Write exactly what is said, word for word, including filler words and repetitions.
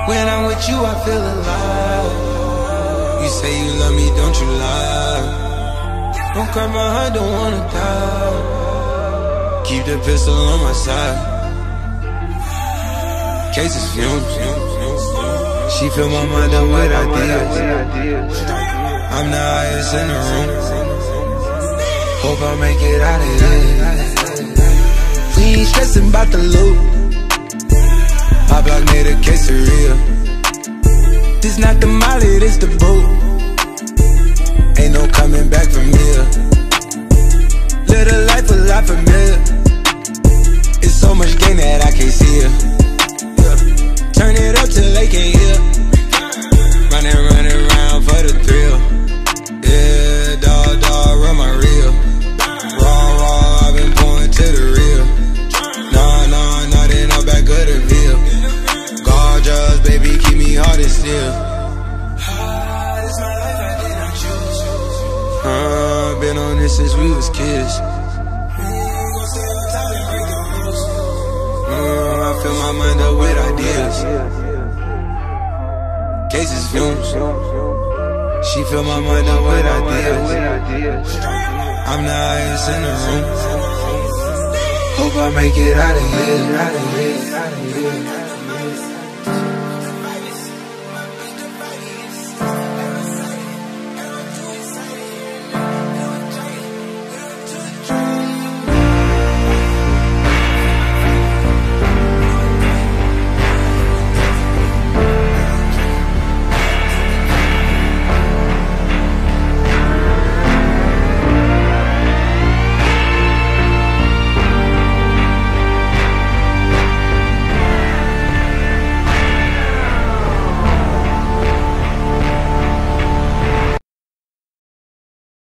When I'm with you, I feel alive. You say you love me, don't you lie. Don't cry my heart, don't wanna die. Keep the pistol on my side. Cases fumes. She fill my mind up with ideas. I'm the highest in the room. Hope I make it out of here. We ain't stressing about the loot. My block made a quesadilla. This not the molly, this the boat. Ain't no coming back from here. Live a life a lot familiar. It's so much gain that I can't see it. Yeah. Turn it up till they can't hear. Running, running around for the thrill. Yeah, dog, dog, run my reel. Raw, raw, I've been pouring to the real. Nah, nah, not in the back of the veil. Gorgeous, baby, keep me hard and still. Uh, been on this since we was kids. Uh, I fill my mind up with ideas. Cases fumes. She fill my mind up with ideas. I'm the highest in the room. Hope I make it out of here.